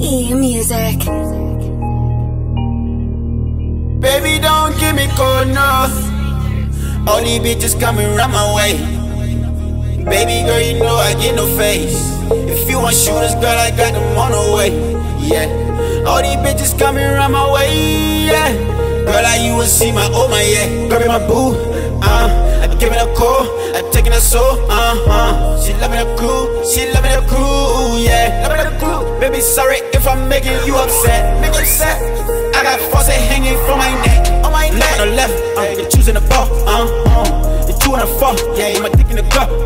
E-music. Baby, don't give me cold enough. All these bitches coming round my way. Baby girl, you know I get no face. If you want shooters, girl, I got them on the way. Yeah, all these bitches coming round my way. Yeah, girl, you will see my oh my yeah. Girl, be my boo. I give it a call, I taking her soul. She loving the crew, she loving the crew. Yeah, loving the crew. Baby, sorry if I'm making you upset. Make you upset. I got faucet hanging from my neck. On my neck. On the left, you're choosing the ball. You're two on the fall. Yeah, my dick in the cup.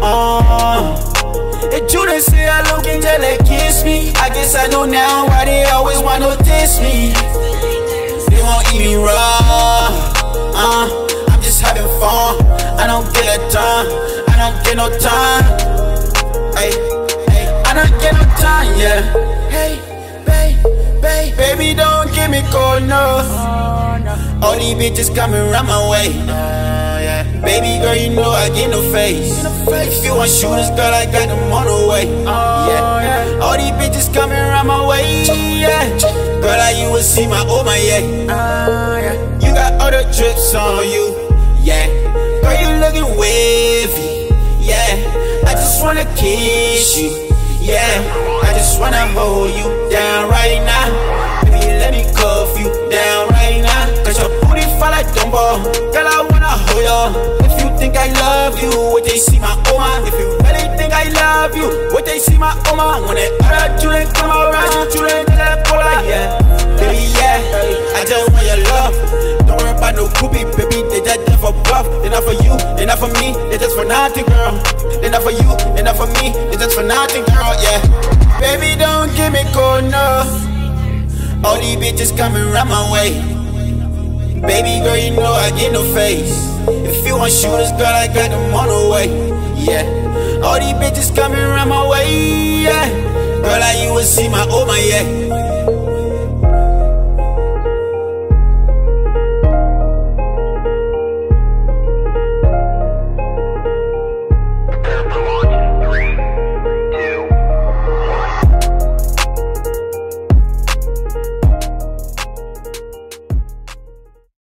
If you didn't say I look angelic, kiss me. I guess I know now why they always wanna diss me. They won't eat me raw. I'm just having fun. I don't get a time. I don't get no time. Hey, I don't get no time. Yeah. Hey, baby, don't give me cold enough. All these bitches coming round my way. Baby girl, you know I get no face. If you want shooters, girl, I got them on the way. Yeah, all these bitches coming round my way. Yeah, girl, you will see my oh my yeah. You got all the drips on you. Yeah, girl, you looking wavy. Yeah, I just wanna kiss you. Yeah, I just wanna hold you down right now. Baby, let me cuff you down right now. Cause your booty fall like Dumbo. Girl, I wanna hold you. If you think I love you, what they see my oma. If you really think I love you, what they see my oma. When they other children come around, children get pull out, yeah. Baby, yeah, I just want your love. Don't worry about no groupie, baby, they just there for bluff. They're not for you, they're not for me, they're just for nothing, girl. They're not for you, they're not for me, they're just for nothing, girl, yeah. Baby, don't give me cold enough. All these bitches coming round my way. Baby girl, you know I get no face. If you want shooters, girl, I got them on the way. Yeah, all these bitches coming round my way. Yeah, girl, you will see my oh my yeah.